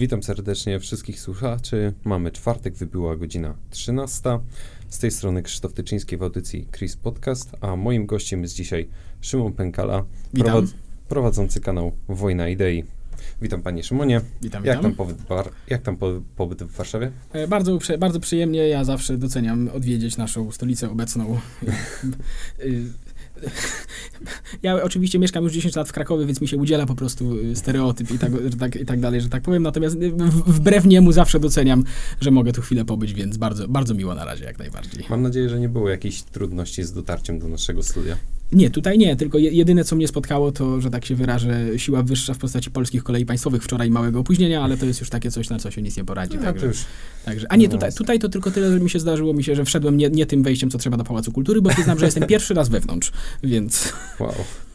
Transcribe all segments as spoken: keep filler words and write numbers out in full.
Witam serdecznie wszystkich słuchaczy. Mamy czwartek, wybyła godzina trzynasta. Z tej strony Krzysztof Tyczyński w audycji Chris Podcast, a moim gościem jest dzisiaj Szymon Pękala, prowad prowadzący kanał Wojna Idei. Witam panie Szymonie. Witam, jak witam. Tam pobyt, jak tam po, pobyt w Warszawie? E, bardzo, bardzo przyjemnie. Ja zawsze doceniam odwiedzić naszą stolicę obecną. Ja oczywiście mieszkam już dziesięć lat w Krakowie, więc mi się udziela po prostu stereotyp i tak, że tak, i tak dalej, że tak powiem. Natomiast w, wbrew niemu zawsze doceniam, że mogę tu chwilę pobyć, więc bardzo, bardzo miło na razie, jak najbardziej. Mam nadzieję, że nie było jakichś trudności z dotarciem do naszego studia. Nie, tutaj nie, tylko jedyne, co mnie spotkało, to, że tak się wyrażę, siła wyższa w postaci Polskich Kolei Państwowych, wczoraj małego opóźnienia, ale to jest już takie coś, na co się nic nie poradzi. No, także, to już... także, a nie, tutaj, tutaj to tylko tyle, że mi się zdarzyło mi się, że wszedłem nie, nie tym wejściem, co trzeba do Pałacu Kultury, bo przyznam, że jestem pierwszy raz wewnątrz, więc... Wow.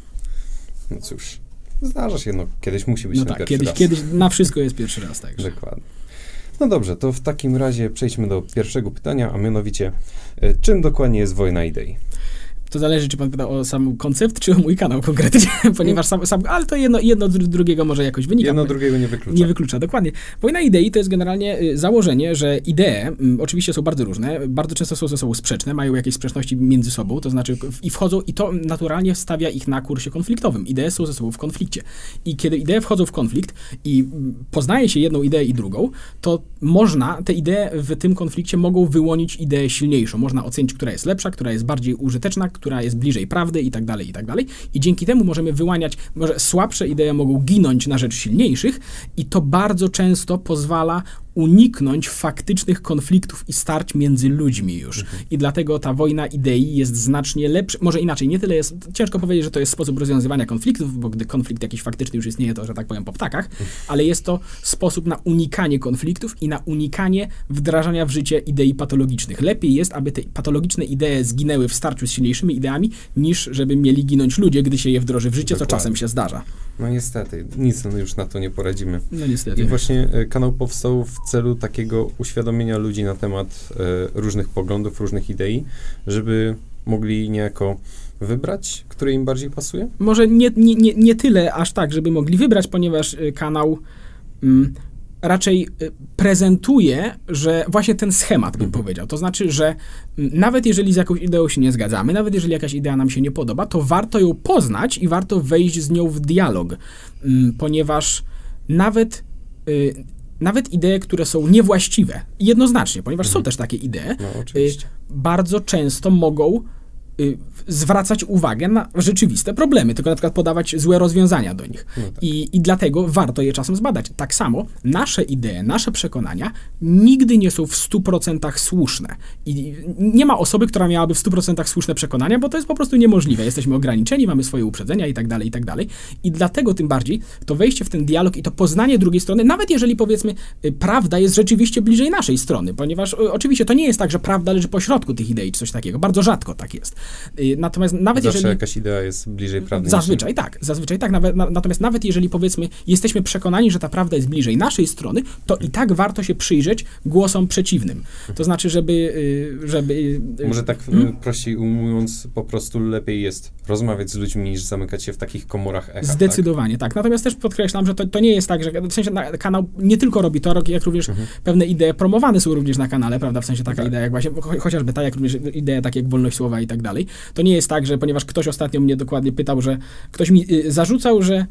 No cóż, zdarza się, no kiedyś musi być no ten tak, pierwszy kiedyś, raz. kiedyś na wszystko jest pierwszy raz, także. Dokładnie. No dobrze, to w takim razie przejdźmy do pierwszego pytania, a mianowicie, czym dokładnie jest Wojna Idei? To zależy, czy pan pyta o sam koncept, czy o mój kanał konkretnie, ponieważ sam, sam, ale to jedno, jedno z drugiego może jakoś wynika. Jedno drugiego nie wyklucza. Nie wyklucza, dokładnie. Wojna idei to jest generalnie y, założenie, że idee y, oczywiście są bardzo różne, bardzo często są ze sobą sprzeczne, mają jakieś sprzeczności między sobą, to znaczy w, i wchodzą, i to naturalnie stawia ich na kursie konfliktowym. Idee są ze sobą w konflikcie. I kiedy idee wchodzą w konflikt i y, poznaje się jedną ideę i drugą, to można, te idee w tym konflikcie mogą wyłonić ideę silniejszą. Można ocenić, która jest lepsza, która jest bardziej użyteczna, która jest bliżej prawdy i tak dalej, i tak dalej. I dzięki temu możemy wyłaniać, może słabsze idee mogą ginąć na rzecz silniejszych i to bardzo często pozwala uniknąć faktycznych konfliktów i starć między ludźmi już. Mhm. I dlatego ta wojna idei jest znacznie lepsza, może inaczej, nie tyle jest, ciężko powiedzieć, że to jest sposób rozwiązywania konfliktów, bo gdy konflikt jakiś faktyczny już istnieje, to, że tak powiem, po ptakach, mhm. ale jest to sposób na unikanie konfliktów i na unikanie wdrażania w życie idei patologicznych. Lepiej jest, aby te patologiczne idee zginęły w starciu z silniejszymi ideami, niż żeby mieli ginąć ludzie, gdy się je wdroży w życie, Dokładnie. co czasem się zdarza. No niestety, nic no już na to nie poradzimy. No niestety. I właśnie e, kanał powstał w celu takiego uświadomienia ludzi na temat e, różnych poglądów, różnych idei, żeby mogli niejako wybrać, które im bardziej pasuje? Może nie, nie, nie, nie tyle aż tak, żeby mogli wybrać, ponieważ y, kanał mm, raczej y, prezentuje, że właśnie ten schemat bym mhm. powiedział. To znaczy, że m, nawet jeżeli z jakąś ideą się nie zgadzamy, nawet jeżeli jakaś idea nam się nie podoba, to warto ją poznać i warto wejść z nią w dialog, m, ponieważ nawet y, Nawet idee, które są niewłaściwe, jednoznacznie, ponieważ mhm. są też takie idee, no, oczywiście. y, bardzo często mogą y, zwracać uwagę na rzeczywiste problemy, tylko na przykład podawać złe rozwiązania do nich. No tak. I, I dlatego warto je czasem zbadać. Tak samo nasze idee, nasze przekonania nigdy nie są w stu procentach słuszne. I nie ma osoby, która miałaby w stu procentach słuszne przekonania, bo to jest po prostu niemożliwe. Jesteśmy ograniczeni, mamy swoje uprzedzenia i tak dalej, i tak dalej. I dlatego tym bardziej to wejście w ten dialog i to poznanie drugiej strony, nawet jeżeli powiedzmy prawda jest rzeczywiście bliżej naszej strony, ponieważ o, oczywiście to nie jest tak, że prawda leży po środku tych idei czy coś takiego. Bardzo rzadko tak jest. Natomiast nawet Zawsze jeżeli... jakaś idea jest bliżej prawdy. Zazwyczaj tak, zazwyczaj tak. Nawet, na, natomiast nawet jeżeli powiedzmy jesteśmy przekonani, że ta prawda jest bliżej naszej strony, to i tak warto się przyjrzeć głosom przeciwnym. To znaczy, żeby... żeby Może tak hmm? prościej ujmując, po prostu lepiej jest rozmawiać z ludźmi, niż zamykać się w takich komorach echa. Zdecydowanie tak. tak. Natomiast też podkreślam, że to, to nie jest tak, że w sensie na, kanał nie tylko robi to, jak również mhm. pewne idee promowane są również na kanale, prawda? W sensie taka tak. idea jak właśnie, cho, chociażby ta, jak również idea tak jak wolność słowa i tak dalej. To nie jest tak, że ponieważ ktoś ostatnio mnie dokładnie pytał, że ktoś mi y, zarzucał, że,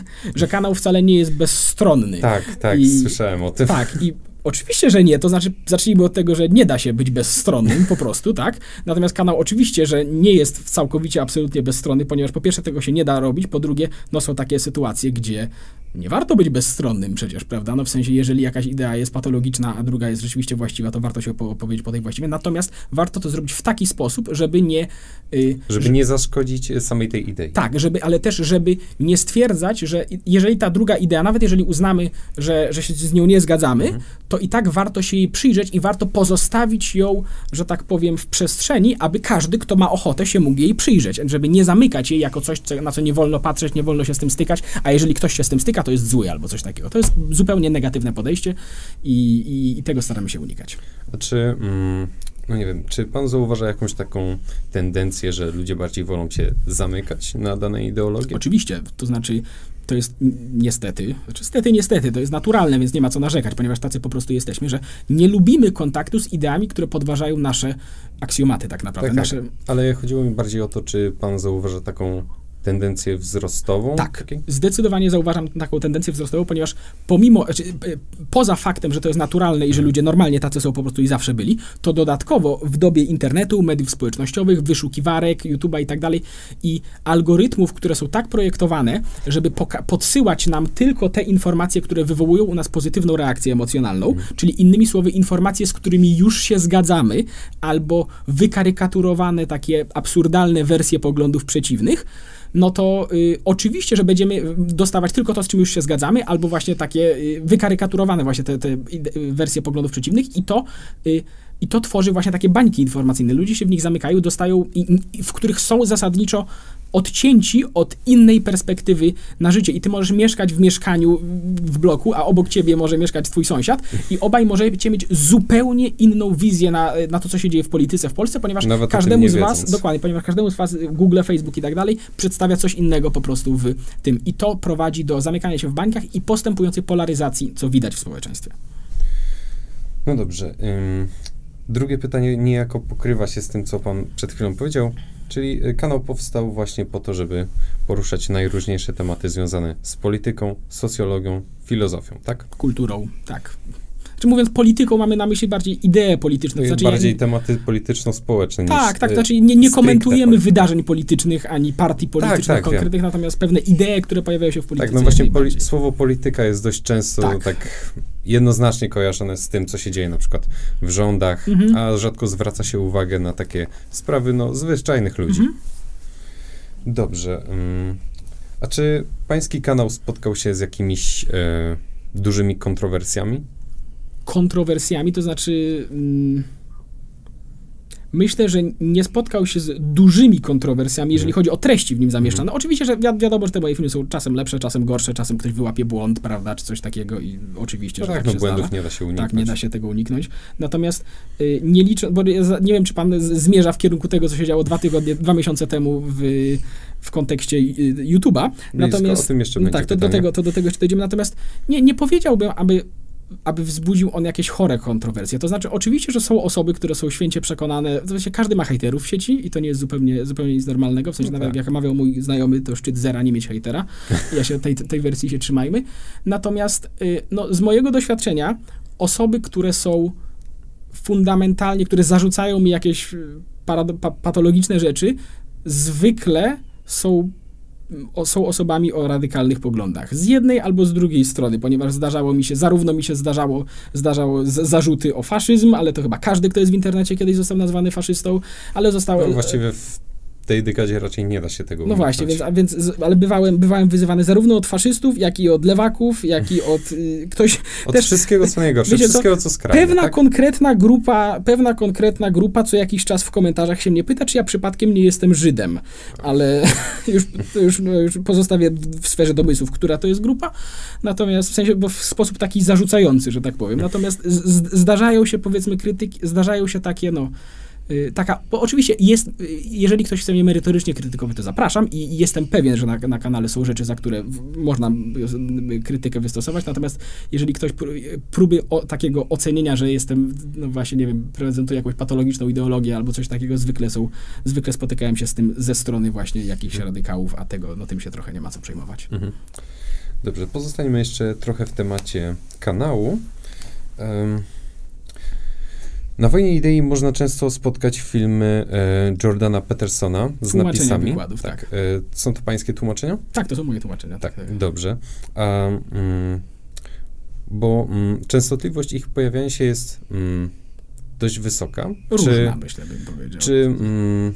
że kanał wcale nie jest bezstronny. Tak, tak, I, słyszałem o tym. Tak, i oczywiście, że nie, to znaczy zacznijmy od tego, że nie da się być bezstronnym po prostu, tak? Natomiast kanał oczywiście, że nie jest całkowicie, absolutnie bezstronny, ponieważ po pierwsze tego się nie da robić, po drugie, no są takie sytuacje, gdzie nie warto być bezstronnym przecież, prawda? No w sensie, jeżeli jakaś idea jest patologiczna, a druga jest rzeczywiście właściwa, to warto się opowiedzieć po tej właściwej. Natomiast warto to zrobić w taki sposób, żeby nie... Yy, żeby że, nie zaszkodzić samej tej idei. Tak, żeby, ale też, żeby nie stwierdzać, że jeżeli ta druga idea, nawet jeżeli uznamy, że, że się z nią nie zgadzamy, mhm. to i tak warto się jej przyjrzeć i warto pozostawić ją, że tak powiem, w przestrzeni, aby każdy, kto ma ochotę, się mógł jej przyjrzeć, żeby nie zamykać jej jako coś, na co nie wolno patrzeć, nie wolno się z tym stykać, a jeżeli ktoś się z tym styka, to jest zły albo coś takiego. To jest zupełnie negatywne podejście i, i, i tego staramy się unikać. A czy mm, no nie wiem, czy pan zauważa jakąś taką tendencję, że ludzie bardziej wolą się zamykać na danej ideologii? Oczywiście, to znaczy to jest niestety, znaczy niestety, niestety, to jest naturalne, więc nie ma co narzekać, ponieważ tacy po prostu jesteśmy, że nie lubimy kontaktu z ideami, które podważają nasze aksjomaty tak naprawdę. Tak, nasze... tak. Ale chodziło mi bardziej o to, czy pan zauważa taką tendencję wzrostową? Tak, takiej? Zdecydowanie zauważam taką tendencję wzrostową, ponieważ pomimo, znaczy, poza faktem, że to jest naturalne i że ludzie normalnie tacy są po prostu i zawsze byli, to dodatkowo w dobie internetu, mediów społecznościowych, wyszukiwarek, YouTube'a i tak dalej i algorytmów, które są tak projektowane, żeby podsyłać nam tylko te informacje, które wywołują u nas pozytywną reakcję emocjonalną, hmm. czyli innymi słowy informacje, z którymi już się zgadzamy, albo wykarykaturowane takie absurdalne wersje poglądów przeciwnych, no to y, oczywiście, że będziemy dostawać tylko to, z czym już się zgadzamy, albo właśnie takie y, wykarykaturowane właśnie te, te y, wersje poglądów przeciwnych i to, y, i to tworzy właśnie takie bańki informacyjne. Ludzie się w nich zamykają, dostają, i, i, w których są zasadniczo odcięci od innej perspektywy na życie. I ty możesz mieszkać w mieszkaniu w bloku, a obok ciebie może mieszkać twój sąsiad i obaj możecie mieć zupełnie inną wizję na, na to, co się dzieje w polityce w Polsce, ponieważ Nawet każdemu z was, wiedząc. dokładnie, ponieważ każdemu z was Google, Facebook i tak dalej przedstawia coś innego po prostu w tym. I to prowadzi do zamykania się w bańkach i postępującej polaryzacji, co widać w społeczeństwie. No dobrze. Ym, drugie pytanie niejako pokrywa się z tym, co pan przed chwilą powiedział. Czyli kanał powstał właśnie po to, żeby poruszać najróżniejsze tematy związane z polityką, socjologią, filozofią, tak? Kulturą, tak. Czy mówiąc polityką, mamy na myśli bardziej idee polityczne. To znaczy, bardziej ja, tematy polityczno-społeczne. Tak, niż, tak, znaczy nie, nie komentujemy polityczne. wydarzeń politycznych, ani partii politycznych tak, tak, konkretnych, wiem. Natomiast pewne idee, które pojawiają się w polityce. Tak, no właśnie poli- słowo polityka jest dość często tak. tak jednoznacznie kojarzone z tym, co się dzieje na przykład w rządach, mhm. a rzadko zwraca się uwagę na takie sprawy, no, zwyczajnych ludzi. Mhm. Dobrze. Um, a czy pański kanał spotkał się z jakimiś e, dużymi kontrowersjami? Kontrowersjami, to znaczy mm, myślę, że nie spotkał się z dużymi kontrowersjami, jeżeli mm. chodzi o treści w nim zamieszczane. Mm. Oczywiście, że wi- wiadomo, że te moje filmy są czasem lepsze, czasem gorsze, czasem ktoś wyłapie błąd, prawda, czy coś takiego i oczywiście, no że tak, tak no się błędów zdarza. nie da się uniknąć. Tak, nie da się tego uniknąć. Natomiast y, nie liczę, bo ja nie wiem, czy pan z- zmierza w kierunku tego, co się działo dwa tygodnie, dwa miesiące temu w, w kontekście y, YouTube'a. Natomiast o tym jeszcze no, będzie tak, to do, tego, to do tego jeszcze dojdziemy. Natomiast nie, nie powiedziałbym, aby aby wzbudził on jakieś chore kontrowersje. To znaczy, oczywiście, że są osoby, które są święcie przekonane, w sensie każdy ma hejterów w sieci i to nie jest zupełnie, zupełnie nic normalnego, w sensie no nawet tak. jak mawiał mój znajomy, to szczyt zera nie mieć hejtera. Ja się tej, tej wersji się trzymajmy. Natomiast no, z mojego doświadczenia osoby, które są fundamentalnie, które zarzucają mi jakieś parado- pa- patologiczne rzeczy, zwykle są O, są osobami o radykalnych poglądach. Z jednej albo z drugiej strony, ponieważ zdarzało mi się, zarówno mi się zdarzało, zdarzało z, zarzuty o faszyzm, ale to chyba każdy, kto jest w internecie kiedyś został nazwany faszystą, ale zostało... No właściwie w tej dekadzie raczej nie da się tego No uniknąć. właśnie, więc, a więc, ale bywałem, bywałem wyzywany zarówno od faszystów, jak i od lewaków, jak i od y, ktoś... Od też, wszystkiego, co najgorsze, wiecie, wszystkiego, co, co skrajne. Pewna tak? konkretna grupa, pewna konkretna grupa co jakiś czas w komentarzach się mnie pyta, czy ja przypadkiem nie jestem Żydem, ale już, to już, no, już pozostawię w sferze domysłów, która to jest grupa, natomiast w sensie, bo w sposób taki zarzucający, że tak powiem, natomiast z, z, zdarzają się, powiedzmy, krytyki, zdarzają się takie, no, taka, bo oczywiście jest, jeżeli ktoś chce mnie merytorycznie krytykować, to zapraszam i jestem pewien, że na, na kanale są rzeczy, za które w, można krytykę wystosować, natomiast jeżeli ktoś próby o, takiego ocenienia, że jestem, no właśnie, nie wiem, prezentuję jakąś patologiczną ideologię albo coś takiego, zwykle są, zwykle spotykałem się z tym ze strony właśnie jakichś mhm. radykałów, a tego, no tym się trochę nie ma co przejmować. Mhm. Dobrze, pozostańmy jeszcze trochę w temacie kanału. Um. Na Wojnie Idei można często spotkać filmy e, Jordana Petersona z napisami. Wykładów, tak. tak. E, są to pańskie tłumaczenia? Tak, to są moje tłumaczenia. Tak, tak. dobrze. A, mm, bo mm, częstotliwość ich pojawiania się jest mm, dość wysoka. Różna, czy, myślę, bym powiedział. Czy, mm,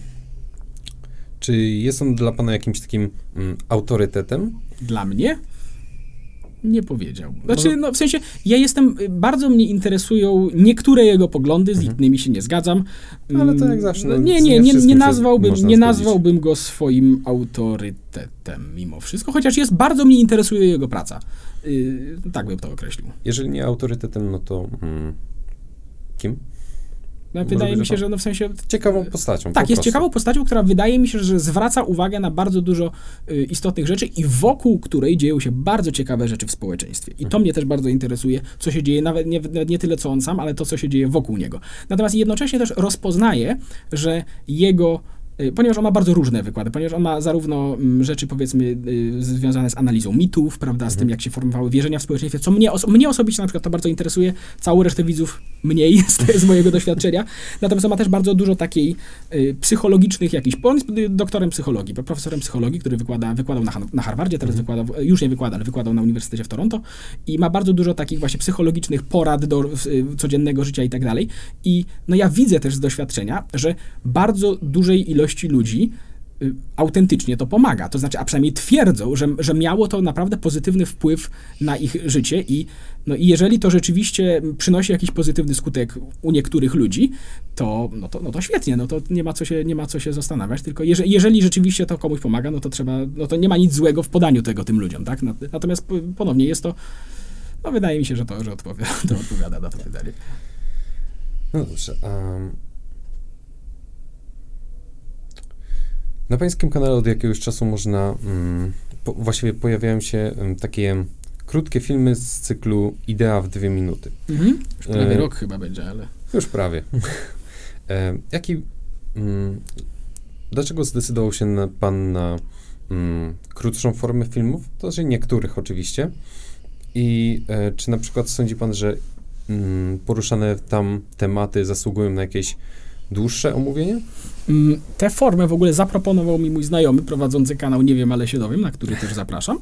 czy jest on dla pana jakimś takim mm, autorytetem? Dla mnie? Nie powiedział. Znaczy, no w sensie, ja jestem, bardzo mnie interesują niektóre jego poglądy, z mhm. innymi się nie zgadzam. Ale to jak zawsze. No, nie, nie, nie, nie nazwałbym, nie nazwałbym go swoim autorytetem mimo wszystko, chociaż jest, bardzo mnie interesuje jego praca. Yy, tak bym to określił. Jeżeli nie autorytetem, no to hmm, kim? No, wydaje mi się, że no w sensie... Ciekawą postacią. Tak, po jest prostu. ciekawą postacią, która wydaje mi się, że zwraca uwagę na bardzo dużo y, istotnych rzeczy i wokół której dzieją się bardzo ciekawe rzeczy w społeczeństwie. I to Mhm. mnie też bardzo interesuje, co się dzieje, nawet nie, nawet nie tyle co on sam, ale to, co się dzieje wokół niego. Natomiast jednocześnie też rozpoznaje, że jego ponieważ on ma bardzo różne wykłady, ponieważ on ma zarówno m, rzeczy, powiedzmy, y, związane z analizą mitów, prawda, z Mhm. tym, jak się formowały wierzenia w społeczeństwie, co mnie, oso- mnie osobiście na przykład to bardzo interesuje, całą resztę widzów mniej z, z mojego doświadczenia, natomiast on ma też bardzo dużo takiej y, psychologicznych jakichś, bo on jest y, doktorem psychologii, profesorem psychologii, który wykłada, wykładał na, Han- na Harvardzie, teraz Mhm. wykłada, w- już nie wykłada, ale wykładał na Uniwersytecie w Toronto i ma bardzo dużo takich właśnie psychologicznych porad do y, codziennego życia i tak dalej. I no ja widzę też z doświadczenia, że bardzo dużej ilości ludzi y, autentycznie to pomaga. To znaczy, a przynajmniej twierdzą, że, że miało to naprawdę pozytywny wpływ na ich życie i, no, i jeżeli to rzeczywiście przynosi jakiś pozytywny skutek u niektórych ludzi, to, no to, no to świetnie, no to nie ma co się, nie ma co się zastanawiać, tylko jeżeli, jeżeli rzeczywiście to komuś pomaga, no to trzeba, no to nie ma nic złego w podaniu tego tym ludziom, tak? Natomiast ponownie jest to, no wydaje mi się, że to, że odpowiada, to odpowiada na to pytanie. No dobrze. Um, na pańskim kanale od jakiegoś czasu można, um, po, właściwie pojawiają się um, takie krótkie filmy z cyklu Idea w dwie minuty. Mhm. Już prawie E, rok chyba będzie, ale... Już prawie. e, jaki, um, dlaczego zdecydował się na, pan na um, krótszą formę filmów? To znaczy niektórych oczywiście. I e, czy na przykład sądzi pan, że um, poruszane tam tematy zasługują na jakieś dłuższe omówienie? Tę formę w ogóle zaproponował mi mój znajomy prowadzący kanał Nie wiem, ale się dowiem, na który też zapraszam.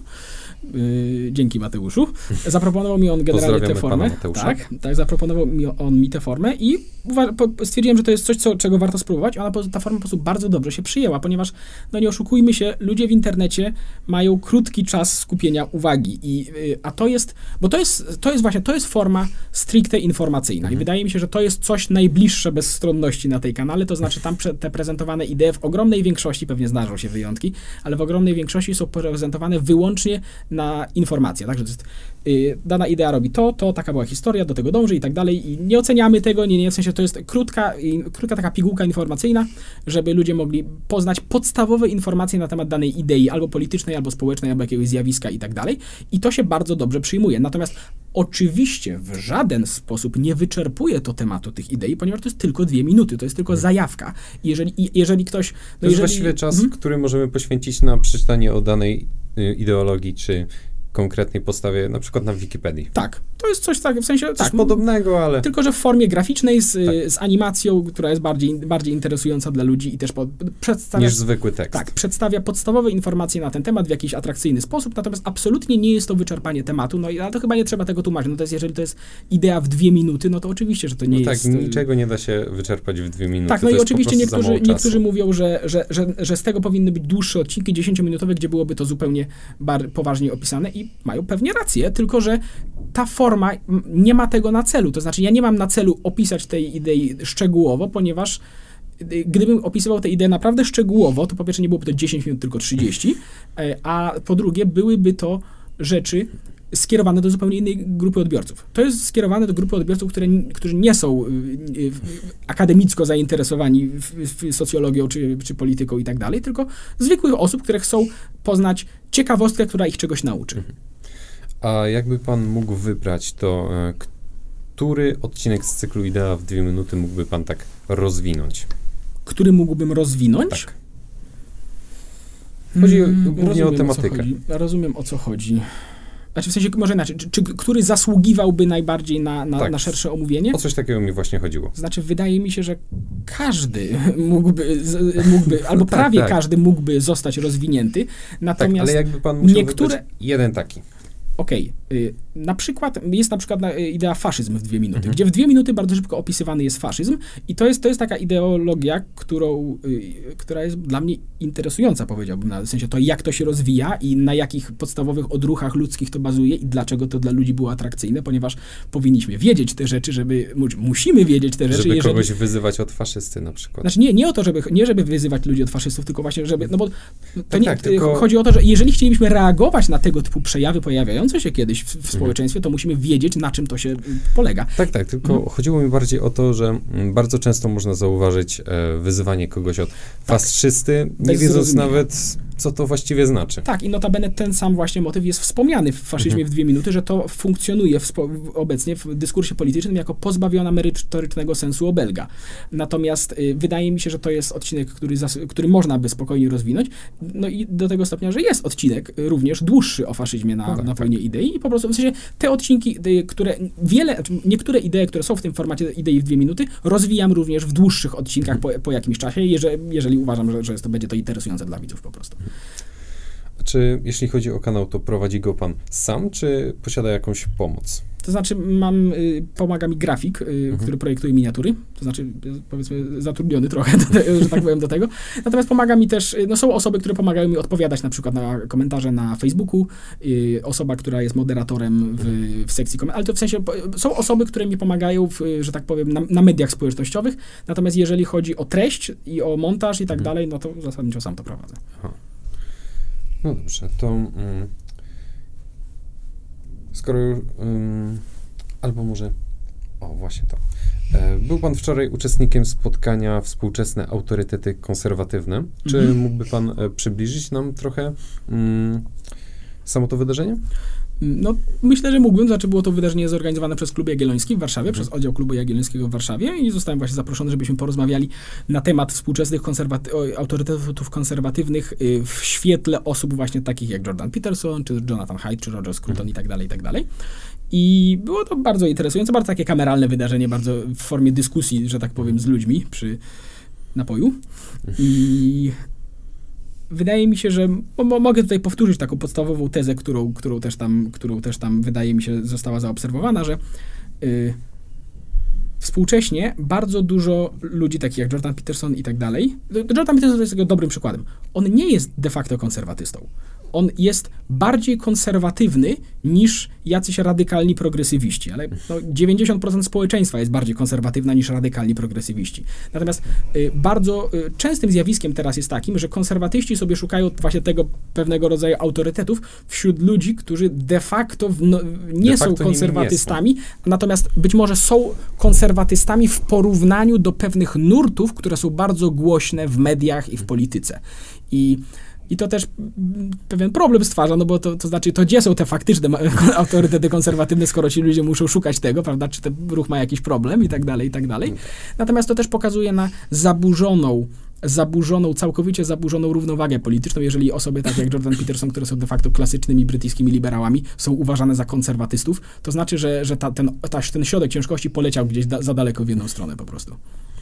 Yy, dzięki Mateuszu. Zaproponował mi on generalnie tę formę. Tak, tak, zaproponował mi on mi tę formę i uwa- po, stwierdziłem, że to jest coś, co, czego warto spróbować. Ona, po, ta forma po prostu bardzo dobrze się przyjęła, ponieważ, no nie oszukujmy się, ludzie w internecie mają krótki czas skupienia uwagi. I, yy, a to jest, bo to jest, to jest właśnie, to jest forma stricte informacyjna. Mhm. I wydaje mi się, że to jest coś najbliższe bezstronności na tej kanale, to znaczy tam prze, te prezentowane idee w ogromnej większości, pewnie zdarzą się wyjątki, ale w ogromnej większości są prezentowane wyłącznie na informacje, tak, że to jest, y, dana idea robi to, to, taka była historia, do tego dąży i tak dalej i nie oceniamy tego, nie, nie, w sensie to jest krótka, i, krótka taka pigułka informacyjna, żeby ludzie mogli poznać podstawowe informacje na temat danej idei, albo politycznej, albo społecznej, albo jakiegoś zjawiska i tak dalej i to się bardzo dobrze przyjmuje, natomiast oczywiście w żaden sposób nie wyczerpuje to tematu tych idei, ponieważ to jest tylko dwie minuty, to jest tylko hmm. zajawka. I jeżeli, i jeżeli ktoś... No to jest jeżeli, właściwie czas, hmm? który możemy poświęcić na przeczytanie o danej y, ideologii, czy konkretnej postawie, na przykład na Wikipedii. Tak, to jest coś tak, w sensie... Coś tak, podobnego, ale... Tylko, że w formie graficznej, z, tak. z animacją, która jest bardziej, bardziej interesująca dla ludzi i też po, przedstawia... Niż zwykły tekst. Tak, przedstawia podstawowe informacje na ten temat w jakiś atrakcyjny sposób, natomiast absolutnie nie jest to wyczerpanie tematu, no i ale to chyba nie trzeba tego tłumaczyć, no to jest, jeżeli to jest idea w dwie minuty, no to oczywiście, że to nie no jest... tak, niczego nie da się wyczerpać w dwie minuty. Tak, no to i oczywiście niektórzy, niektórzy, niektórzy mówią, że, że, że, że z tego powinny być dłuższe odcinki, dziesięciominutowe, gdzie byłoby to zupełnie bar, poważniej opisane i mają pewnie rację, tylko że ta forma nie ma tego na celu. To znaczy, ja nie mam na celu opisać tej idei szczegółowo, ponieważ gdybym opisywał tę ideę naprawdę szczegółowo, to po pierwsze nie byłoby to dziesięć minut, tylko trzydzieści, a po drugie byłyby to rzeczy skierowane do zupełnie innej grupy odbiorców. To jest skierowane do grupy odbiorców, które, którzy nie są akademicko zainteresowani w, w socjologią czy, czy polityką i tak dalej, tylko zwykłych osób, które chcą poznać ciekawostkę, która ich czegoś nauczy. Mhm. A jakby pan mógł wybrać, to e, który odcinek z cyklu Idea w dwie minuty mógłby pan tak rozwinąć? Który mógłbym rozwinąć? Tak. Chodzi hmm, głównie rozumiem, o tematykę. O rozumiem, o co chodzi. Znaczy w sensie, może inaczej, czy, czy który zasługiwałby najbardziej na, na, tak. na szersze omówienie? O coś takiego mi właśnie chodziło. Znaczy, wydaje mi się, że każdy mógłby, mógłby albo tak, prawie tak. każdy mógłby zostać rozwinięty, natomiast tak, ale jakby pan musiał niektóre... jeden taki. Okej, okay. Na przykład, jest na przykład idea faszyzm w dwie minuty, mhm. gdzie w dwie minuty bardzo szybko opisywany jest faszyzm i to jest, to jest taka ideologia, którą, y, która jest dla mnie interesująca, powiedziałbym, na w sensie to, jak to się rozwija i na jakich podstawowych odruchach ludzkich to bazuje i dlaczego to dla ludzi było atrakcyjne, ponieważ powinniśmy wiedzieć te rzeczy, żeby, musimy wiedzieć te rzeczy. Żeby jeżeli, kogoś wyzywać od faszysty na przykład. Znaczy nie, nie o to, żeby, nie żeby wyzywać ludzi od faszystów, tylko właśnie, żeby, no bo to tak, nie, tak, tylko... chodzi o to, że jeżeli chcielibyśmy reagować na tego typu przejawy pojawiające się kiedyś gdzieś w, w mhm. społeczeństwie, to musimy wiedzieć, na czym to się polega. Tak, tak, tylko mhm. chodziło mi bardziej o to, że bardzo często można zauważyć e, wyzywanie kogoś od fascisty, tak. nie wiedząc nawet, co to właściwie znaczy. Tak, i notabene ten sam właśnie motyw jest wspomniany w faszyzmie mhm. w dwie minuty, że to funkcjonuje w spo, obecnie w dyskursie politycznym jako pozbawiona merytorycznego sensu obelga. Natomiast y, wydaje mi się, że to jest odcinek, który, zas, który można by spokojnie rozwinąć. No i do tego stopnia, że jest odcinek również dłuższy o faszyzmie na, no tak, na wojnie tak. idei i po prostu w sensie te odcinki, które wiele, niektóre idee, które są w tym formacie idei w dwie minuty, rozwijam również w dłuższych odcinkach mhm. po, po jakimś czasie, jeżeli, jeżeli uważam, że, że to będzie to interesujące dla widzów po prostu. Czy jeśli chodzi o kanał, to prowadzi go pan sam, czy posiada jakąś pomoc? To znaczy mam, y, pomaga mi grafik, y, mhm. który projektuje miniatury, to znaczy y, powiedzmy zatrudniony trochę, do te, że tak powiem, do tego. Natomiast pomaga mi też, y, no są osoby, które pomagają mi odpowiadać na przykład na komentarze na Facebooku, y, osoba, która jest moderatorem w, w sekcji komentarzy, ale to w sensie są osoby, które mi pomagają, w, że tak powiem, na, na mediach społecznościowych, natomiast jeżeli chodzi o treść i o montaż i tak mhm. dalej, no to zasadniczo sam to prowadzę. Aha. No dobrze, to um, skoro um, albo może, o właśnie to, e, był pan wczoraj uczestnikiem spotkania Współczesne Autorytety Konserwatywne. Czy mhm. mógłby pan e, przybliżyć nam trochę um, samo to wydarzenie? No, myślę, że mógłbym. Znaczy, było to wydarzenie zorganizowane przez Klub Jagielloński w Warszawie, mhm. przez oddział Klubu Jagiellońskiego w Warszawie i zostałem właśnie zaproszony, żebyśmy porozmawiali na temat współczesnych konserwaty- autorytetów konserwatywnych y, w świetle osób właśnie takich jak Jordan Peterson, czy Jonathan Haidt, czy Roger Scruton mhm. i tak dalej, i tak dalej. I było to bardzo interesujące, bardzo takie kameralne wydarzenie, bardzo w formie dyskusji, że tak powiem, z ludźmi przy napoju. I wydaje mi się, że mo- mogę tutaj powtórzyć taką podstawową tezę, którą, którą, też, tam, którą też tam wydaje mi się została zaobserwowana, że y, współcześnie bardzo dużo ludzi takich jak Jordan Peterson i tak dalej, Jordan Peterson jest tego dobrym przykładem. On nie jest de facto konserwatystą. On jest bardziej konserwatywny niż jacyś radykalni progresywiści, ale no, dziewięćdziesiąt procent społeczeństwa jest bardziej konserwatywna niż radykalni progresywiści. Natomiast y, bardzo y, częstym zjawiskiem teraz jest takim, że konserwatyści sobie szukają właśnie tego pewnego rodzaju autorytetów wśród ludzi, którzy de facto, w, no, nie de facto są konserwatystami, nie są. Natomiast być może są konserwatystami w porównaniu do pewnych nurtów, które są bardzo głośne w mediach i w polityce. I I to też pewien problem stwarza, no bo to, to znaczy, to gdzie są te faktyczne autorytety konserwatywne, skoro ci ludzie muszą szukać tego, prawda, czy ten ruch ma jakiś problem i tak dalej, i tak dalej. Natomiast to też pokazuje na zaburzoną, zaburzoną, całkowicie zaburzoną równowagę polityczną, jeżeli osoby takie jak Jordan Peterson, które są de facto klasycznymi brytyjskimi liberałami, są uważane za konserwatystów, to znaczy, że, że ta, ten, ta, ten środek ciężkości poleciał gdzieś da, za daleko w jedną stronę po prostu.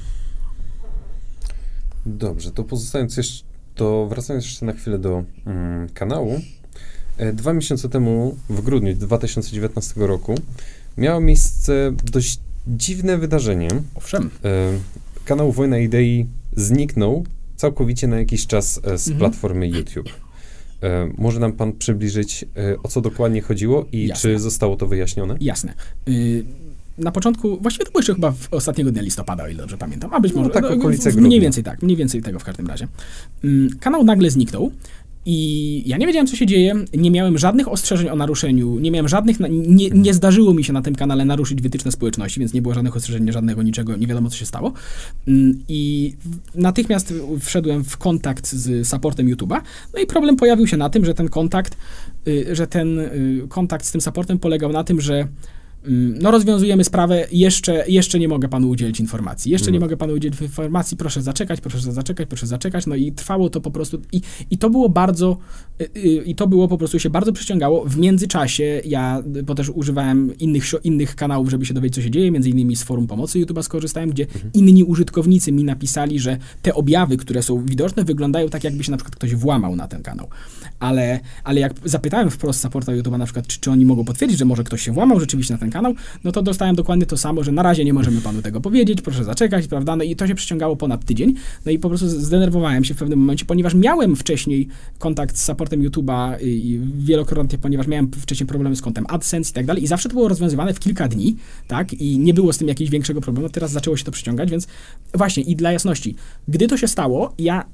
Dobrze, to pozostając jeszcze To wracając jeszcze na chwilę do mm, kanału, e, dwa miesiące temu, w grudniu dwa tysiące dziewiętnastego roku, miało miejsce dość dziwne wydarzenie. Owszem. E, kanał Wojna Idei zniknął całkowicie na jakiś czas e, z mhm. platformy YouTube. E, może nam pan przybliżyć, e, o co dokładnie chodziło i Jasne. Czy zostało to wyjaśnione? Jasne. Y- Na początku, właściwie to było jeszcze chyba w ostatniego dnia listopada, o ile dobrze pamiętam, a być może, no, tak, okolice no, mniej więcej tak, mniej więcej tego w każdym razie. Kanał nagle zniknął i ja nie wiedziałem, co się dzieje, nie miałem żadnych ostrzeżeń o naruszeniu, nie miałem żadnych, nie, nie zdarzyło mi się na tym kanale naruszyć wytyczne społeczności, więc nie było żadnych ostrzeżeń, żadnego niczego, nie wiadomo, co się stało. I natychmiast wszedłem w kontakt z supportem YouTube'a, no i problem pojawił się na tym, że ten kontakt, że ten kontakt z tym supportem polegał na tym, że no rozwiązujemy sprawę, jeszcze, jeszcze nie mogę panu udzielić informacji, jeszcze mm. nie mogę panu udzielić informacji, proszę zaczekać, proszę zaczekać, proszę zaczekać, no i trwało to po prostu, i, i to było bardzo, i, i to było po prostu się bardzo przyciągało. W międzyczasie ja, bo też używałem innych, innych kanałów, żeby się dowiedzieć, co się dzieje, między innymi z forum pomocy YouTube'a skorzystałem, gdzie mm. inni użytkownicy mi napisali, że te objawy, które są widoczne, wyglądają tak, jakby się na przykład ktoś włamał na ten kanał. Ale, ale jak zapytałem wprost supporta YouTube'a na przykład, czy, czy oni mogą potwierdzić, że może ktoś się włamał rzeczywiście na ten kanał, no to dostałem dokładnie to samo, że na razie nie możemy panu tego powiedzieć, proszę zaczekać, prawda, no i to się przyciągało ponad tydzień, no i po prostu zdenerwowałem się w pewnym momencie, ponieważ miałem wcześniej kontakt z supportem YouTube'a i wielokrotnie, ponieważ miałem wcześniej problemy z kontem AdSense i tak dalej i zawsze to było rozwiązywane w kilka dni, tak, i nie było z tym jakiegoś większego problemu, teraz zaczęło się to przyciągać, więc właśnie i dla jasności, gdy to się stało, ja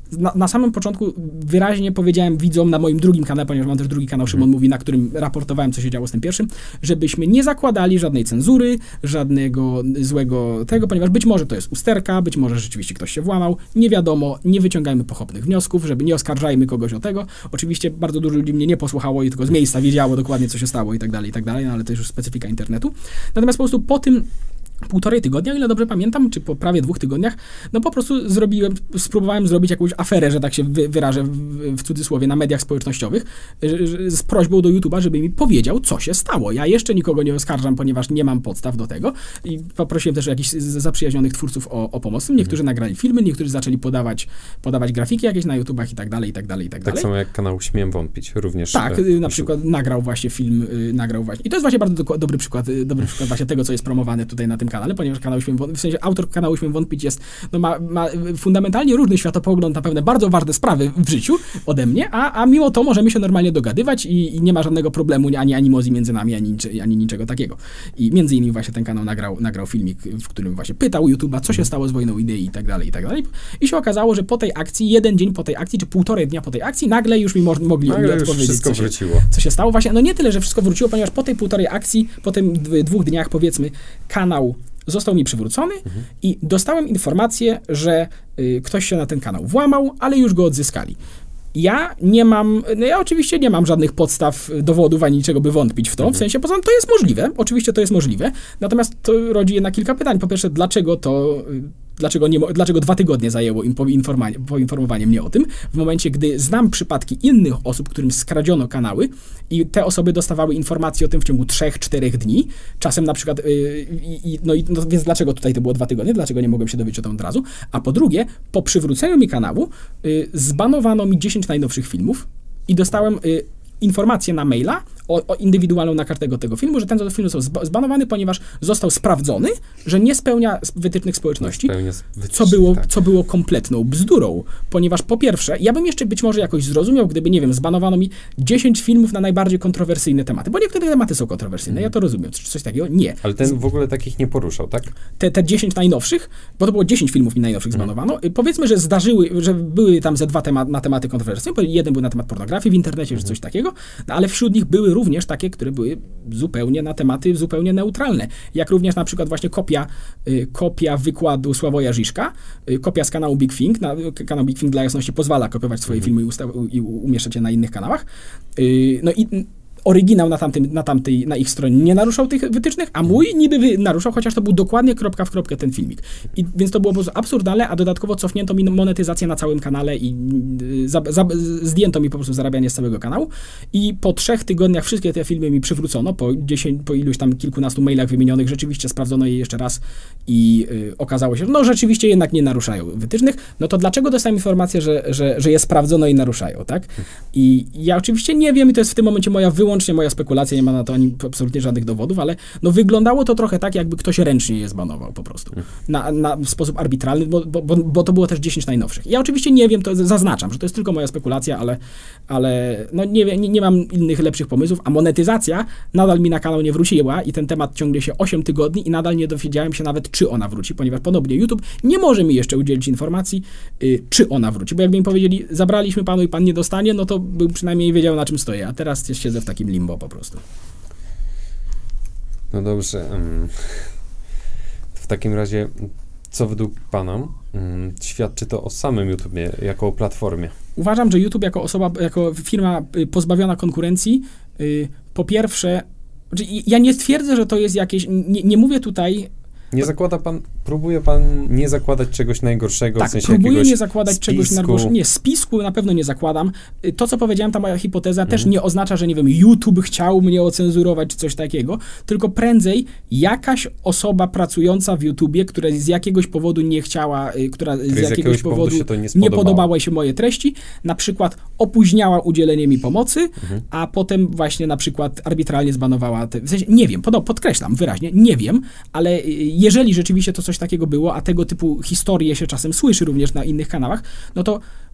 na, na samym początku wyraźnie powiedziałem widzom na moim drugim kanale, ponieważ mam też drugi kanał Szymon Mówi, na którym raportowałem, co się działo z tym pierwszym, żebyśmy nie zakładali żadnej cenzury, żadnego złego tego, ponieważ być może to jest usterka, być może rzeczywiście ktoś się włamał, nie wiadomo, nie wyciągajmy pochopnych wniosków, żeby nie oskarżajmy kogoś o tego. Oczywiście bardzo dużo ludzi mnie nie posłuchało i tylko z miejsca wiedziało dokładnie, co się stało i tak dalej, i tak dalej, no ale to jest już specyfika internetu. Natomiast po prostu po tym półtorej tygodnia, o ile dobrze pamiętam, czy po prawie dwóch tygodniach, no po prostu zrobiłem, spróbowałem zrobić jakąś aferę, że tak się wy, wyrażę w, w cudzysłowie, na mediach społecznościowych, że, że, z prośbą do YouTube'a, żeby mi powiedział, co się stało. Ja jeszcze nikogo nie oskarżam, ponieważ nie mam podstaw do tego i poprosiłem też jakichś zaprzyjaźnionych twórców o, o pomoc. Niektórzy mhm. nagrali filmy, niektórzy zaczęli podawać, podawać grafiki jakieś na YouTubach i tak dalej, i tak dalej, i tak dalej. Tak samo jak kanał Śmiem Wątpić, również. Tak, e, na przykład nagrał właśnie film, y, nagrał właśnie. I to jest właśnie bardzo do, dobry przykład, y, dobry przykład właśnie tego, co jest promowane tutaj na tym kanale, ponieważ kanał Śmiem Wątpić, w sensie autor kanału Śmiem Wątpić jest, no ma, ma fundamentalnie różny światopogląd na pewne bardzo ważne sprawy w życiu ode mnie, a, a mimo to możemy się normalnie dogadywać i, i nie ma żadnego problemu, ani animozji między nami, ani, ani niczego takiego. I między innymi właśnie ten kanał nagrał, nagrał filmik, w którym właśnie pytał YouTube'a, co się stało z wojną idei i tak dalej, i tak dalej. I się okazało, że po tej akcji, jeden dzień po tej akcji, czy półtorej dnia po tej akcji, nagle już mi mo mogli nagle mi odpowiedzieć, wszystko co się, wróciło. co się stało. Właśnie, no nie tyle, że wszystko wróciło, ponieważ po tej półtorej akcji, po tym dwóch dniach, powiedzmy, kanał został mi przywrócony mhm. i dostałem informację, że y, ktoś się na ten kanał włamał, ale już go odzyskali. Ja nie mam, no ja oczywiście nie mam żadnych podstaw, dowodów, ani niczego, by wątpić w to, mhm. w sensie, poza tym to jest możliwe, oczywiście to jest możliwe, natomiast to rodzi jednak kilka pytań. Po pierwsze, dlaczego to... Dlaczego, nie, dlaczego dwa tygodnie zajęło im poinformowanie, poinformowanie mnie o tym, w momencie, gdy znam przypadki innych osób, którym skradziono kanały i te osoby dostawały informacje o tym w ciągu trzech, czterech dni, czasem na przykład, yy, yy, no, i, no więc dlaczego tutaj to było dwa tygodnie, dlaczego nie mogłem się dowiedzieć o tym od razu, a po drugie, po przywróceniu mi kanału yy, zbanowano mi dziesięć najnowszych filmów i dostałem yy, informację na maila o, o indywidualną na każdego tego filmu, że ten film został zbanowany, ponieważ został sprawdzony, że nie spełnia wytycznych społeczności, co było, tak. co było kompletną bzdurą, ponieważ po pierwsze, ja bym jeszcze być może jakoś zrozumiał, gdyby, nie wiem, zbanowano mi dziesięć filmów na najbardziej kontrowersyjne tematy, bo niektóre tematy są kontrowersyjne, mm. ja to rozumiem, czy coś takiego, nie. Ale ten w ogóle takich nie poruszał, tak? Te, te dziesięć najnowszych, bo to było dziesięć filmów mi najnowszych mm. zbanowano, powiedzmy, że zdarzyły, że były tam ze dwa temat, na tematy kontrowersyjne, bo jeden był na temat pornografii w internecie, mm. czy coś takiego, no, ale wśród nich były również takie, które były zupełnie na tematy zupełnie neutralne. Jak również na przykład właśnie kopia, y, kopia wykładu Sławoja Žižka, y, kopia z kanału Big Thing. Na, kanał Big Thing dla jasności pozwala kopiować swoje mm. filmy i, ustaw, i umieszczać je na innych kanałach. Y, no i oryginał na, tamtym, na tamtej, na ich stronie nie naruszał tych wytycznych, a mój niby wy, naruszał, chociaż to był dokładnie kropka w kropkę ten filmik. I, więc to było po prostu absurdalne, a dodatkowo cofnięto mi monetyzację na całym kanale i za, za, zdjęto mi po prostu zarabianie z całego kanału. I po trzech tygodniach wszystkie te filmy mi przywrócono, po, dziesięć, po iluś tam kilkunastu mailach wymienionych, rzeczywiście sprawdzono je jeszcze raz i y, okazało się, że no rzeczywiście jednak nie naruszają wytycznych. No to dlaczego dostałem informację, że, że, że je sprawdzono i naruszają, tak? I ja oczywiście nie wiem i to jest w tym momencie moja wyłączność Wyłącznie moja spekulacja, nie ma na to ani absolutnie żadnych dowodów, ale no wyglądało to trochę tak, jakby ktoś ręcznie je zbanował po prostu. Na, na w sposób arbitralny, bo, bo, bo to było też dziesięć najnowszych. Ja oczywiście nie wiem, to zaznaczam, że to jest tylko moja spekulacja, ale, ale no nie, nie, nie mam innych lepszych pomysłów, a monetyzacja nadal mi na kanał nie wróciła i ten temat ciągnie się osiem tygodni i nadal nie dowiedziałem się nawet, czy ona wróci, ponieważ podobnie YouTube nie może mi jeszcze udzielić informacji, y, czy ona wróci, bo jakby mi powiedzieli, zabraliśmy panu i pan nie dostanie, no to bym przynajmniej wiedział, na czym stoję, a teraz siedzę w takim limbo po prostu. No dobrze. W takim razie, co według pana świadczy to o samym YouTubie jako o platformie? Uważam, że YouTube jako osoba, jako firma pozbawiona konkurencji, po pierwsze, ja nie twierdzę, że to jest jakieś, nie, nie mówię tutaj... Nie zakłada pan, próbuje pan nie zakładać czegoś najgorszego, tak, w sensie próbuję nie zakładać spisku. czegoś najgorszego. Nie, spisku na pewno nie zakładam. To, co powiedziałem, ta moja hipoteza mhm. też nie oznacza, że nie wiem, YouTube chciał mnie ocenzurować, czy coś takiego, tylko prędzej jakaś osoba pracująca w YouTubie, która z jakiegoś powodu nie chciała, która z, z jakiegoś, jakiegoś powodu, powodu się nie, nie podobały się moje treści, na przykład opóźniała udzielenie mi pomocy, mhm. a potem właśnie na przykład arbitralnie zbanowała, te, w sensie nie wiem, pod, podkreślam wyraźnie, nie wiem, ale jeżeli rzeczywiście to coś takiego było, a tego typu historie się czasem słyszy również na innych kanałach, no to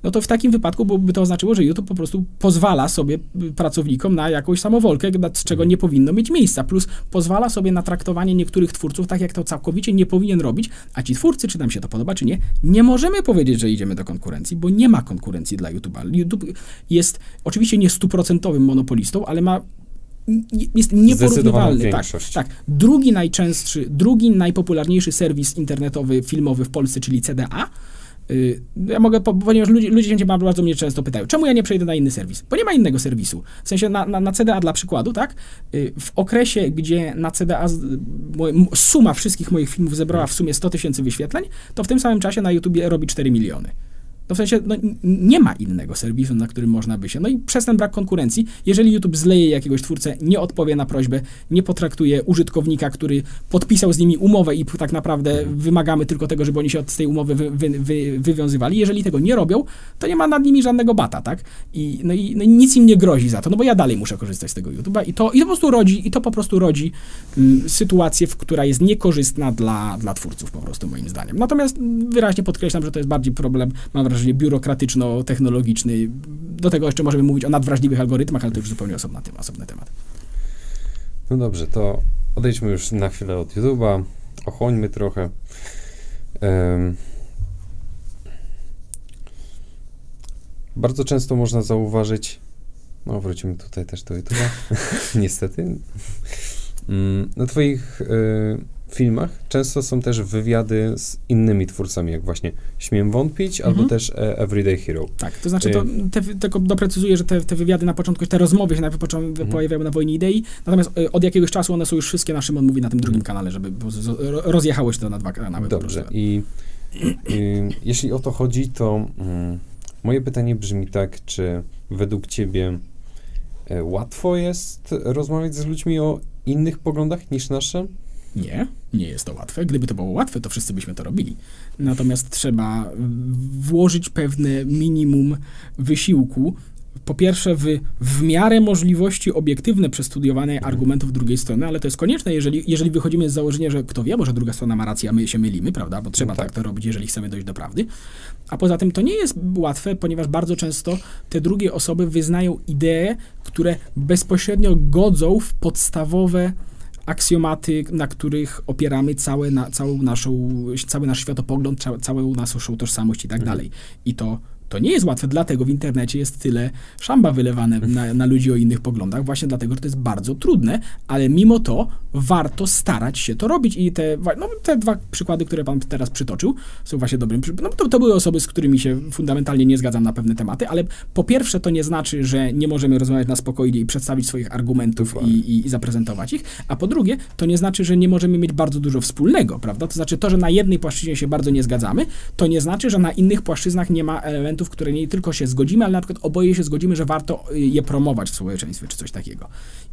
no to w takim wypadku by to oznaczyło, że YouTube po prostu pozwala sobie pracownikom na jakąś samowolkę, z czego nie powinno mieć miejsca. Plus pozwala sobie na traktowanie niektórych twórców tak, jak to całkowicie nie powinien robić, a ci twórcy, czy nam się to podoba, czy nie, nie możemy powiedzieć, że idziemy do konkurencji, bo nie ma konkurencji dla YouTube'a. YouTube jest oczywiście nie stuprocentowym monopolistą, ale ma jest nieporównywalny. Tak, tak. Drugi najczęstszy, drugi najpopularniejszy serwis internetowy, filmowy w Polsce, czyli C D A. Yy, ja mogę, ponieważ ludzie, ludzie się bardzo mnie często pytają, czemu ja nie przejdę na inny serwis? Bo nie ma innego serwisu. W sensie na, na, na C D A dla przykładu, tak? Yy, w okresie, gdzie na C D A z, moje, suma wszystkich moich filmów zebrała w sumie sto tysięcy wyświetleń, to w tym samym czasie na YouTubie robi cztery miliony. No w sensie, no, nie ma innego serwisu, na którym można by się... No i przez ten brak konkurencji, jeżeli YouTube zleje jakiegoś twórcę, nie odpowie na prośbę, nie potraktuje użytkownika, który podpisał z nimi umowę i tak naprawdę wymagamy tylko tego, żeby oni się od tej umowy wy, wy, wy, wywiązywali. Jeżeli tego nie robią, to nie ma nad nimi żadnego bata, tak? I, no, i, no i nic im nie grozi za to, no bo ja dalej muszę korzystać z tego YouTube'a i to, i to po prostu rodzi, i to po prostu rodzi mm, sytuację, w która jest niekorzystna dla, dla twórców po prostu, moim zdaniem. Natomiast wyraźnie podkreślam, że to jest bardziej problem, mam wrażenie, biurokratyczno-technologiczny. Do tego jeszcze możemy mówić o nadwrażliwych algorytmach, ale to już zupełnie osobna, osobny temat. No dobrze, to odejdźmy już na chwilę od YouTube'a, ochłońmy trochę. Um, bardzo często można zauważyć, no wrócimy tutaj też do YouTube'a, niestety, um, na twoich y, filmach często są też wywiady z innymi twórcami, jak właśnie Śmiem Wątpić, mhm. albo też e, Everyday Hero. Tak, to znaczy, to, te, tylko doprecyzuję, że te, te wywiady na początku, te rozmowy się najpierw począł, mhm. pojawiały na Wojnie Idei, natomiast e, od jakiegoś czasu one są już wszystkie na Szymon Mówi na tym drugim kanale, żeby rozjechało się to na dwa kanały. Dobrze, i y, jeśli o to chodzi, to y, moje pytanie brzmi tak, czy według ciebie y, łatwo jest rozmawiać z ludźmi o innych poglądach niż nasze? Nie, nie jest to łatwe. Gdyby to było łatwe, to wszyscy byśmy to robili. Natomiast trzeba włożyć pewne minimum wysiłku. Po pierwsze, w, w miarę możliwości obiektywne przestudiowanie argumentów drugiej strony, ale to jest konieczne, jeżeli, jeżeli wychodzimy z założenia, że kto wie, może druga strona ma rację, a my się mylimy, prawda? Bo trzeba no tak. tak to robić, jeżeli chcemy dojść do prawdy. A poza tym to nie jest łatwe, ponieważ bardzo często te drugie osoby wyznają idee, które bezpośrednio godzą w podstawowe aksjomaty, na których opieramy całe na, całą naszą, cały nasz światopogląd, całą, całą naszą tożsamość i tak dalej. I to, to nie jest łatwe, dlatego w internecie jest tyle szamba wylewane na, na ludzi o innych poglądach, właśnie dlatego, że to jest bardzo trudne, ale mimo to warto starać się to robić i te, no, te dwa przykłady, które pan teraz przytoczył, są właśnie dobrym, no to, to były osoby, z którymi się fundamentalnie nie zgadzam na pewne tematy, ale po pierwsze to nie znaczy, że nie możemy rozmawiać na spokojnie i przedstawić swoich argumentów i, i, i zaprezentować ich, a po drugie to nie znaczy, że nie możemy mieć bardzo dużo wspólnego, prawda? To znaczy to, że na jednej płaszczyźnie się bardzo nie zgadzamy, to nie znaczy, że na innych płaszczyznach nie ma elementów, które nie tylko się zgodzimy, ale na przykład oboje się zgodzimy, że warto je promować w społeczeństwie, czy coś takiego.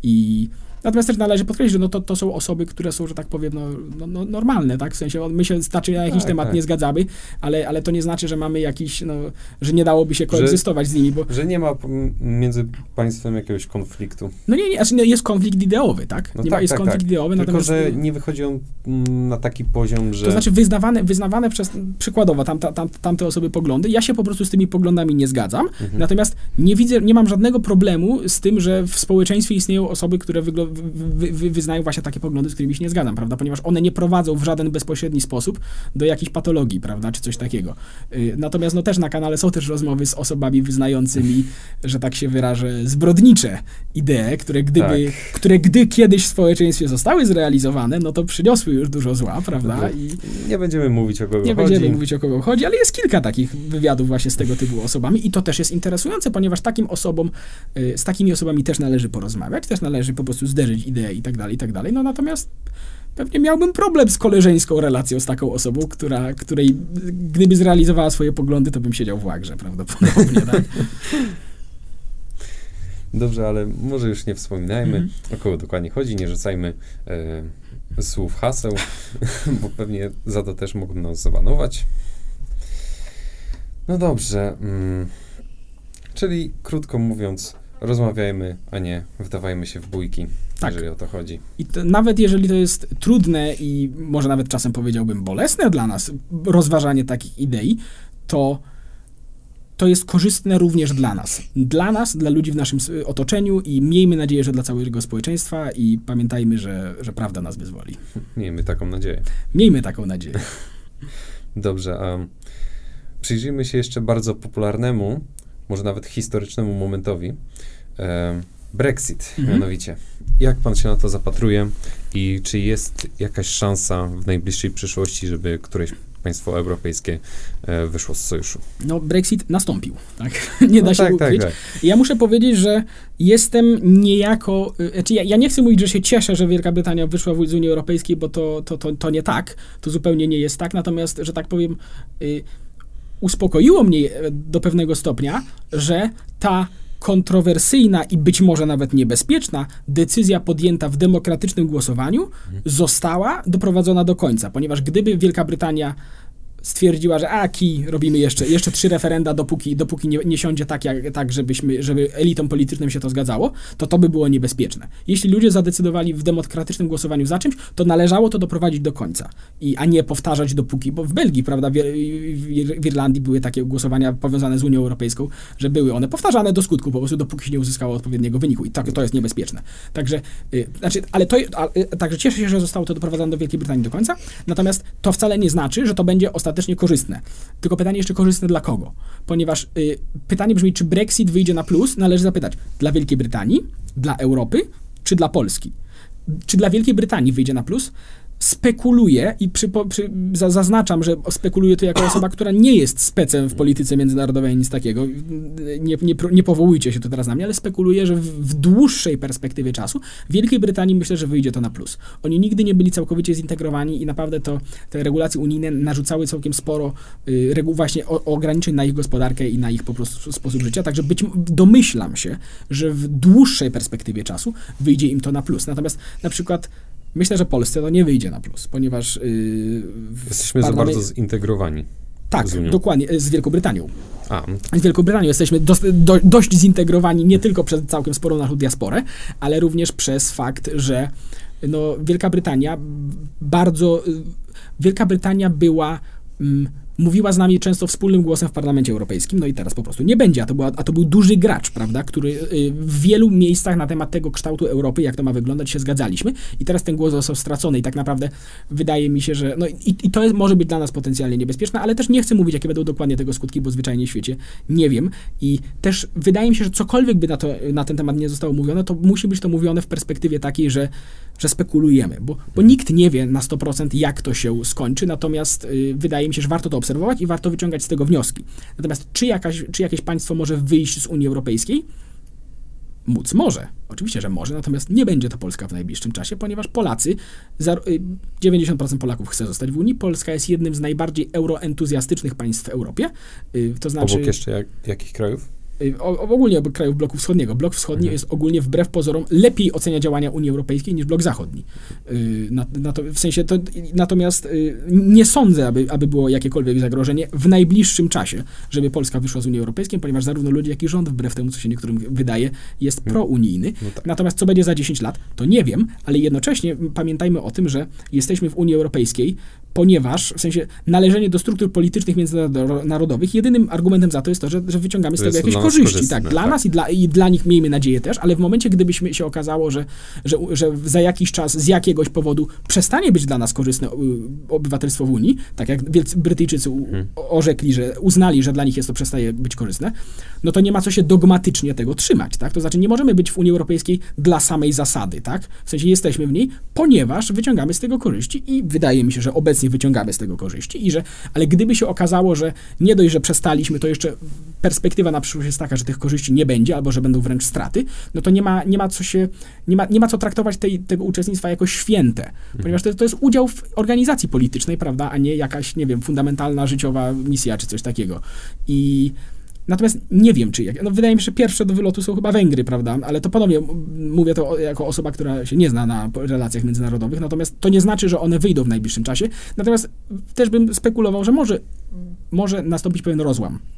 I natomiast też należy podkreślić, że no to, to są osoby, które są, że tak powiem, no, no, no normalne, tak? W sensie my się znaczy na jakiś tak, temat tak. nie zgadzamy, ale, ale to nie znaczy, że mamy jakiś, no, że nie dałoby się koegzystować że, z nimi, bo... Że nie ma między państwem jakiegoś konfliktu. No nie, nie, znaczy jest konflikt ideowy, tak? No nie tak, ma, jest tak, konflikt tak. ideowy, Tylko, natomiast... że nie wychodzi on na taki poziom, że... To znaczy wyznawane, wyznawane przez, przykładowo, tam, tam, tamte osoby poglądy, ja się po prostu z tymi poglądami nie zgadzam, mhm. natomiast nie widzę, nie mam żadnego problemu z tym, że w społeczeństwie istnieją osoby, które wygl- wy, wy, wyznają właśnie takie poglądy, z którymi się nie zgadzam, prawda, ponieważ one nie prowadzą w żaden bezpośredni sposób do jakiejś patologii, prawda, czy coś takiego. Yy, natomiast no też na kanale są też rozmowy z osobami wyznającymi, że tak się wyrażę, zbrodnicze idee, które gdyby, tak. które gdy kiedyś w społeczeństwie zostały zrealizowane, no to przyniosły już dużo zła, prawda? I nie będziemy mówić o kogo nie chodzi. Nie będziemy mówić o kogo chodzi, ale jest kilka takich wywiadów właśnie z tego typu osobami i to też jest interesujące, ponieważ takim osobom, yy, z takimi osobami też należy porozmawiać, też należy po prostu zderzyć idee i tak dalej, i tak dalej. No natomiast pewnie miałbym problem z koleżeńską relacją z taką osobą, która, której gdyby zrealizowała swoje poglądy, to bym siedział w łagrze prawdopodobnie, tak? Dobrze, ale może już nie wspominajmy, mm. o kogo dokładnie chodzi, nie rzucajmy e, słów haseł, bo pewnie za to też mogą nas zabanować. No dobrze, mm, czyli krótko mówiąc, rozmawiajmy, a nie wdawajmy się w bójki, tak. jeżeli o to chodzi. I to, nawet jeżeli to jest trudne i może nawet czasem powiedziałbym bolesne dla nas rozważanie takich idei, to to jest korzystne również dla nas. Dla nas, dla ludzi w naszym otoczeniu i miejmy nadzieję, że dla całego społeczeństwa i pamiętajmy, że, że prawda nas wyzwoli. Miejmy taką nadzieję. Miejmy taką nadzieję. Dobrze, a przyjrzyjmy się jeszcze bardzo popularnemu, może nawet historycznemu momentowi. E, Brexit, mhm. mianowicie. Jak pan się na to zapatruje i czy jest jakaś szansa w najbliższej przyszłości, żeby któreś państwo europejskie e, wyszło z sojuszu? No, Brexit nastąpił, tak? Nie da no się tak, ukryć. tak, tak. Ja muszę powiedzieć, że jestem niejako... Znaczy ja, ja nie chcę mówić, że się cieszę, że Wielka Brytania wyszła z Unii Europejskiej, bo to, to, to, to nie tak. To zupełnie nie jest tak. Natomiast, że tak powiem, y, uspokoiło mnie do pewnego stopnia, że ta kontrowersyjna i być może nawet niebezpieczna decyzja podjęta w demokratycznym głosowaniu mhm. została doprowadzona do końca, ponieważ gdyby Wielka Brytania stwierdziła, że a kij, robimy jeszcze, jeszcze trzy referenda, dopóki, dopóki nie, nie siądzie tak, jak, tak żebyśmy, żeby elitom politycznym się to zgadzało, to to by było niebezpieczne. Jeśli ludzie zadecydowali w demokratycznym głosowaniu za czymś, to należało to doprowadzić do końca, i, a nie powtarzać dopóki, bo w Belgii, prawda, w, w, w Irlandii były takie głosowania powiązane z Unią Europejską, że były one powtarzane do skutku, po prostu dopóki się nie uzyskało odpowiedniego wyniku i tak, to jest niebezpieczne. Także, y, znaczy, ale to, a, y, także cieszę się, że zostało to doprowadzone do Wielkiej Brytanii do końca, natomiast to wcale nie znaczy, że to będzie ostatecznie ostatecznie korzystne. Tylko pytanie jeszcze korzystne dla kogo? Ponieważ y, pytanie brzmi, czy Brexit wyjdzie na plus? Należy zapytać, dla Wielkiej Brytanii, dla Europy, czy dla Polski? Czy dla Wielkiej Brytanii wyjdzie na plus? Spekuluję i przy, przy, zaznaczam, że spekuluję to jako osoba, która nie jest specem w polityce międzynarodowej, nic takiego. Nie, nie, nie powołujcie się tu teraz na mnie, ale spekuluję, że w, w dłuższej perspektywie czasu Wielkiej Brytanii myślę, że wyjdzie to na plus. Oni nigdy nie byli całkowicie zintegrowani i naprawdę to te regulacje unijne narzucały całkiem sporo y, reguł właśnie o, ograniczeń na ich gospodarkę i na ich po prostu sposób życia, także być, domyślam się, że w dłuższej perspektywie czasu wyjdzie im to na plus. Natomiast na przykład myślę, że Polsce to nie wyjdzie na plus, ponieważ... Yy, jesteśmy za bardzo zintegrowani. Tak, z dokładnie, z Wielką Brytanią. A. Z Wielką Brytanią jesteśmy do, do, dość zintegrowani nie tylko przez całkiem sporą naszą diasporę, ale również przez fakt, że no, Wielka Brytania bardzo... Wielka Brytania była... Mm, mówiła z nami często wspólnym głosem w Parlamencie Europejskim, no i teraz po prostu nie będzie, a to, była, a to był duży gracz, prawda, który w wielu miejscach na temat tego kształtu Europy, jak to ma wyglądać, się zgadzaliśmy i teraz ten głos został stracony i tak naprawdę wydaje mi się, że no i, i to jest, może być dla nas potencjalnie niebezpieczne, ale też nie chcę mówić, jakie będą dokładnie tego skutki, bo zwyczajnie w świecie nie wiem i też wydaje mi się, że cokolwiek by na, to, na ten temat nie zostało mówione, to musi być to mówione w perspektywie takiej, że, że spekulujemy, bo, bo nikt nie wie na sto procent, jak to się skończy, natomiast y, wydaje mi się, że warto to obserwować i warto wyciągać z tego wnioski. Natomiast czy, jakaś, czy jakieś państwo może wyjść z Unii Europejskiej? Móc może. Oczywiście, że może, natomiast nie będzie to Polska w najbliższym czasie, ponieważ Polacy, dziewięćdziesiąt procent Polaków chce zostać w Unii. Polska jest jednym z najbardziej euroentuzjastycznych państw w Europie. To znaczy... Obok jeszcze jak, jakich krajów? O, ogólnie obok krajów bloku wschodniego. Blok wschodni mhm. jest ogólnie wbrew pozorom lepiej ocenia działania Unii Europejskiej niż blok zachodni. Yy, na, na to, w sensie to, natomiast yy, nie sądzę, aby, aby było jakiekolwiek zagrożenie w najbliższym czasie, żeby Polska wyszła z Unii Europejskiej, ponieważ zarówno ludzie, jak i rząd, wbrew temu, co się niektórym wydaje, jest hmm. prounijny. No tak. Natomiast co będzie za dziesięć lat, to nie wiem, ale jednocześnie pamiętajmy o tym, że jesteśmy w Unii Europejskiej, ponieważ w sensie należenie do struktur politycznych międzynarodowych, jedynym argumentem za to jest to, że, że wyciągamy z tego jakieś korzyści. Tak, dla tak. nas i dla, i dla nich miejmy nadzieję też, ale w momencie, gdybyśmy się okazało, że, że, że za jakiś czas z jakiegoś powodu przestanie być dla nas korzystne obywatelstwo w Unii, tak jak Wielcy Brytyjczycy hmm. orzekli, że uznali, że dla nich jest to przestaje być korzystne, no to nie ma co się dogmatycznie tego trzymać, tak? To znaczy nie możemy być w Unii Europejskiej dla samej zasady, tak? W sensie jesteśmy w niej, ponieważ wyciągamy z tego korzyści i wydaje mi się, że obecnie wyciągamy z tego korzyści i że, ale gdyby się okazało, że nie dość, że przestaliśmy, to jeszcze perspektywa na przyszłość jest taka, że tych korzyści nie będzie, albo że będą wręcz straty, no to nie ma, nie ma co się, nie ma, nie ma co traktować tej, tego uczestnictwa jako święte, mhm. ponieważ to, to jest udział w organizacji politycznej, prawda, a nie jakaś, nie wiem, fundamentalna życiowa misja, czy coś takiego. I natomiast nie wiem, czy jak, no wydaje mi się, że pierwsze do wylotu są chyba Węgry, prawda, ale to ponownie mówię to jako osoba, która się nie zna na relacjach międzynarodowych, natomiast to nie znaczy, że one wyjdą w najbliższym czasie, natomiast też bym spekulował, że może, może nastąpić pewien rozłam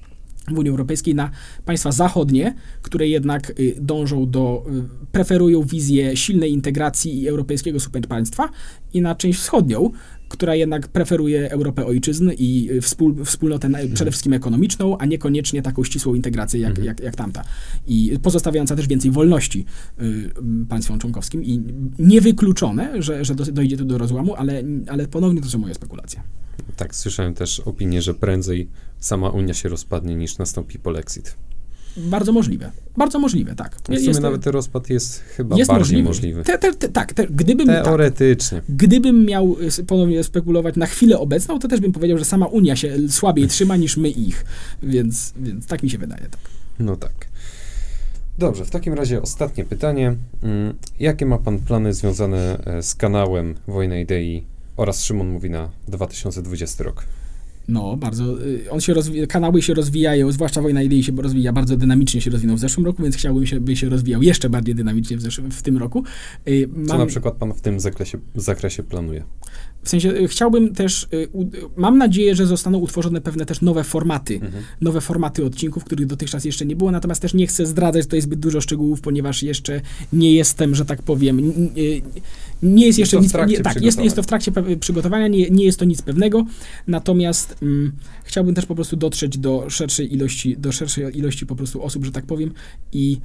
w Unii Europejskiej na państwa zachodnie, które jednak y, dążą do, y, preferują wizję silnej integracji i europejskiego superpaństwa, i na część wschodnią, która jednak preferuje Europę ojczyzn i y, wspól, wspólnotę na, przede wszystkim ekonomiczną, a niekoniecznie taką ścisłą integrację jak, mhm. jak, jak tamta. I pozostawiająca też więcej wolności y, państwom członkowskim i niewykluczone, że, że do, dojdzie tu do rozłamu, ale, ale ponownie to są moje spekulacje. Tak, słyszałem też opinię, że prędzej sama Unia się rozpadnie, niż nastąpi polexit. Bardzo możliwe. Bardzo możliwe, tak. W sumie jest, nawet ten rozpad jest chyba jest bardziej możliwy. możliwy. Te, te, te, tak, te, gdybym, Teoretycznie. Tak, gdybym miał ponownie spekulować na chwilę obecną, to też bym powiedział, że sama Unia się słabiej trzyma niż my ich. Więc, więc tak mi się wydaje. Tak. No tak. Dobrze, w takim razie ostatnie pytanie. Jakie ma pan plany związane z kanałem Wojna Idei oraz Szymon mówi na dwa tysiące dwudziesty rok? No, bardzo, on się rozwija, kanały się rozwijają, zwłaszcza Wojna Idei się rozwija, bardzo dynamicznie się rozwinął w zeszłym roku, więc chciałbym, się, by się rozwijał jeszcze bardziej dynamicznie w, zeszłym, w tym roku. Mam, Co na przykład pan w tym zakresie, zakresie planuje? W sensie chciałbym też, mam nadzieję, że zostaną utworzone pewne też nowe formaty, mhm. nowe formaty odcinków, których dotychczas jeszcze nie było, natomiast też nie chcę zdradzać tutaj zbyt dużo szczegółów, ponieważ jeszcze nie jestem, że tak powiem, nie, nie jest jeszcze nic, nie, tak, jest, jest to w trakcie przygotowania, nie, nie jest to nic pewnego, natomiast mm, chciałbym też po prostu dotrzeć do szerszej ilości, do szerszej ilości po prostu osób, że tak powiem, i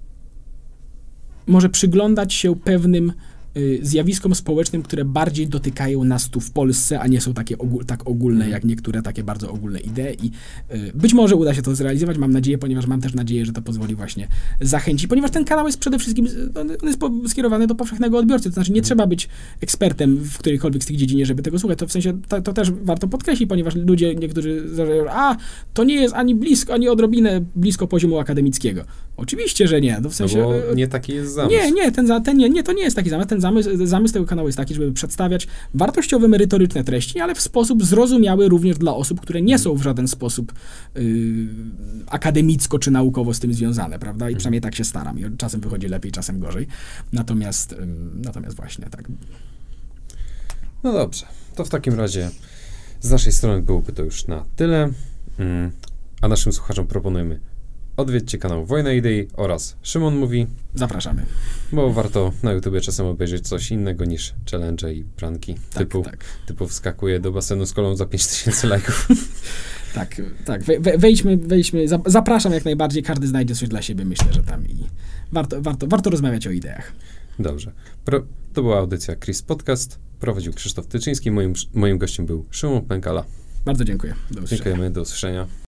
może przyglądać się pewnym zjawiskom społecznym, które bardziej dotykają nas tu w Polsce, a nie są takie ogól, tak ogólne, jak niektóre takie bardzo ogólne idee i y, być może uda się to zrealizować, mam nadzieję, ponieważ mam też nadzieję, że to pozwoli właśnie zachęcić, ponieważ ten kanał jest przede wszystkim, on, on jest po, skierowany do powszechnego odbiorcy, to znaczy nie trzeba być ekspertem w którejkolwiek z tych dziedzinie, żeby tego słuchać, to w sensie, to, to też warto podkreślić, ponieważ ludzie, niektórzy zażają, a to nie jest ani blisko, ani odrobinę blisko poziomu akademickiego. Oczywiście, że nie. No w sensie, no bo nie taki jest zamysł. Nie, nie, ten, ten, nie, nie, to nie jest taki zamysł. Ten zamysł, zamysł tego kanału jest taki, żeby przedstawiać wartościowe, merytoryczne treści, ale w sposób zrozumiały również dla osób, które nie są w żaden sposób yy, akademicko czy naukowo z tym związane, prawda? I przynajmniej tak się staram. I czasem wychodzi lepiej, czasem gorzej. Natomiast, yy, natomiast właśnie tak. No dobrze. To w takim razie z naszej strony byłoby to już na tyle. Yy, a naszym słuchaczom proponujemy: odwiedźcie kanał Wojna Idei oraz Szymon mówi. Zapraszamy. Bo warto na YouTubie czasem obejrzeć coś innego niż challenge i pranki. Tak, typu, tak. typu wskakuje do basenu z kolą za pięć tysięcy lajków. Tak, tak. We, wejdźmy, wejdźmy. Zapraszam jak najbardziej. Każdy znajdzie coś dla siebie, myślę, że tam i warto, warto, warto rozmawiać o ideach. Dobrze. Pro, to była audycja Chris Podcast. Prowadził Krzysztof Tyczyński. Moim, moim gościem był Szymon Pękala. Bardzo dziękuję. Do usłyszenia. Dziękujemy. Do usłyszenia.